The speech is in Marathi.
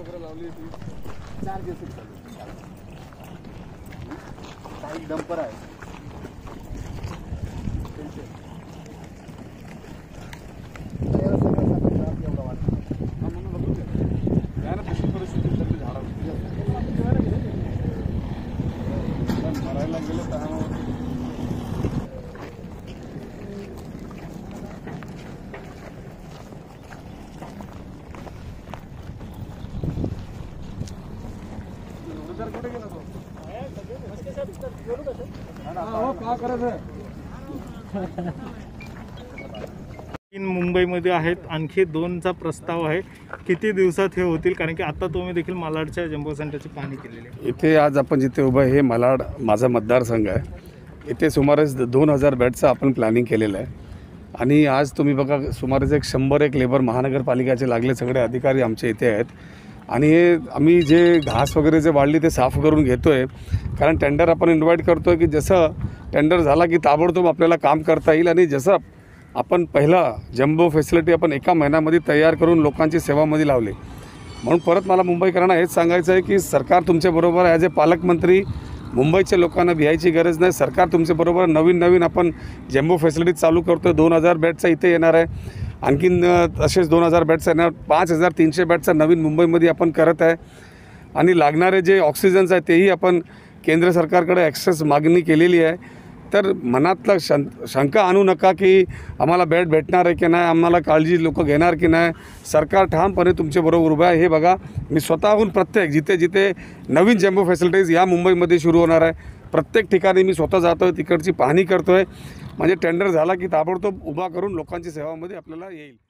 वगैरे लावली ती 4 दिवस काही डंपर आहे मरायला गेलं तर कुठे गेला तो का करत आहे मुंबईमध्ये आहेत, आणखी 2चा प्रस्ताव आहे. किती दिवसात हे होतील? कारण की आता तुम्ही देखील मालाडच्या जम्बो सेंटरची पाहणी केलेली आहे. इथे आज आपण जिथे उभं आहे हे मालाड माझा मतदारसंघ आहे. इथे सुमारे 2000 बेडचं आपण प्लॅनिंग केलेलं आहे आणि आज तुम्ही बघा सुमारे 100 लेबर महानगरपालिकेचे लागले सगळे अधिकारी आमचे इथे आहेत आणि हे आम्ही जे घास वगैरे जे वाढली ते साफ करून घेतो आहे. कारण टेंडर आपण इन्व्हाइट करतो आहे की जसं टेंडर झाला की ताबडतोब आपल्याला काम करता येईल आणि जसं आपण पहिला जम्बो फॅसिलिटी आपण एका महिन्यामध्ये तयार करून लोकांची सेवामध्ये लावली. म्हणून परत मला मुंबईकरांना हेच सांगायचं आहे की सरकार तुमच्याबरोबर ॲज ए पालकमंत्री मुंबईच्या लोकांना भियायची गरज नाही. सरकार तुमच्याबरोबर नवीन आपण जम्बो फॅसिलिटी चालू करतो आहे. 2000 बेडचा इथे येणार आहे, आणखीन तसेच 2000 बेडचा येणार, 5300 बेडचा नवीन मुंबईमध्ये आपण करत आहे आणि लागणारे जे ऑक्सिजन्स आहे तेही आपण केंद्र सरकारकडे एक्सेस मागणी केलेली आहे. तर मनातला शंका आणू नका की आम्हाला बेड भेटणार आहे की नाही, आम्हाला काळजी लोक घेणार की नाही. सरकार ठामपणे तुमच्याबरोबर उभं आहे. हे बघा मी स्वतःहून प्रत्येक जिथे नवीन जम्बो फॅसिलिटीज या मुंबईमध्ये सुरू होणार आहे प्रत्येक ठिकाणी मी स्वतः जातो आहे, तिकडची पाहणी करतो आहे. म्हणजे टेंडर झाला की ताबडतोब उभा करून लोकांची सेवामध्ये आपल्याला येईल.